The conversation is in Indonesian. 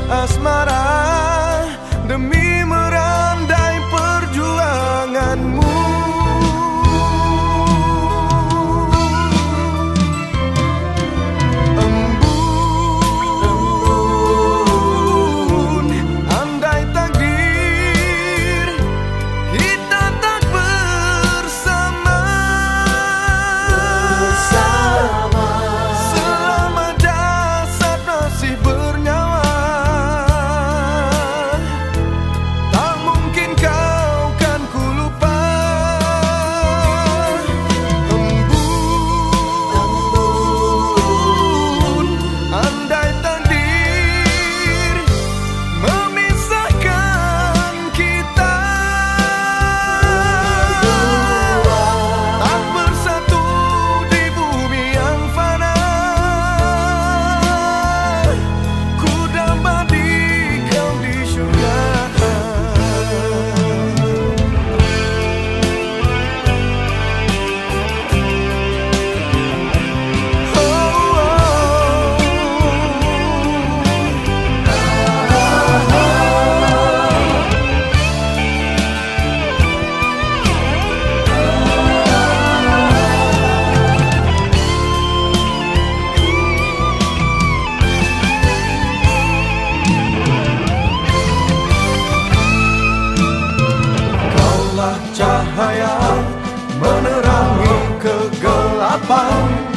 asmara demi merandai perjuanganmu. Embun, andai takdir kita tak bersama, selama jasad masih bernyawa, tak mungkin kau kan ku lupa. Embun, andai takdir memisahkan kita, tak bersatu di bumi yang fana, ku dapat di kau di surga. Kaulah cahaya menerangi kegelapan,